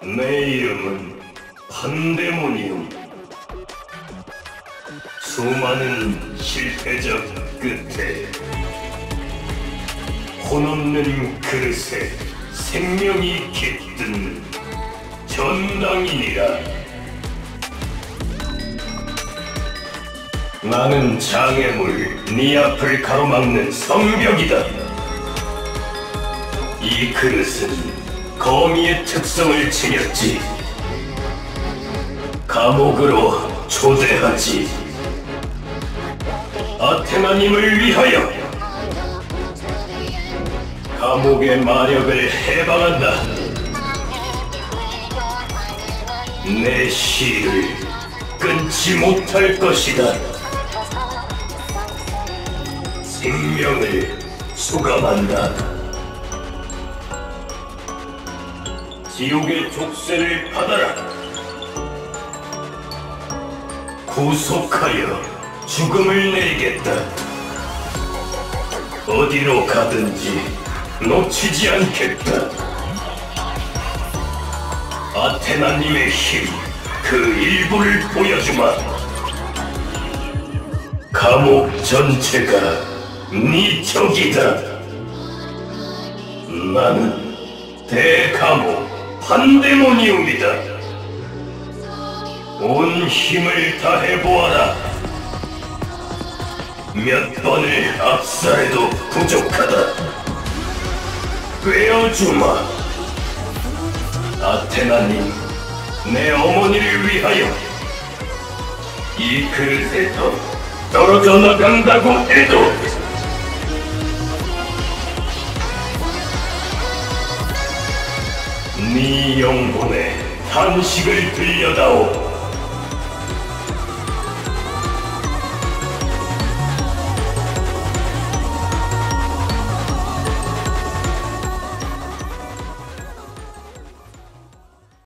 내 이름은 판데모니움. 수많은 실패적 끝에 혼없는 그릇에 생명이 깃든 전당이니라. 나는 장애물, 네 앞을 가로막는 성벽이다. 이 그릇은 거미의 특성을 지녔지. 감옥으로 초대하지. 아테나님을 위하여 감옥의 마력을 해방한다. 내 시를 끊지 못할 것이다. 생명을 수감한다. 지옥의 족쇄를 받아라. 구속하여 죽음을 내리겠다. 어디로 가든지 놓치지 않겠다. 아테나님의 힘, 그 일부를 보여주마. 감옥 전체가 네 적이다. 나는 대감옥 판데모니움이다. 온 힘을 다해보아라. 몇 번을 압살해도 부족하다. 꿰어주마. 아테나님, 내 어머니를 위하여 이 그릇에서 떨어져 나간다고 해도 네 영혼에 탄식을 들려다오.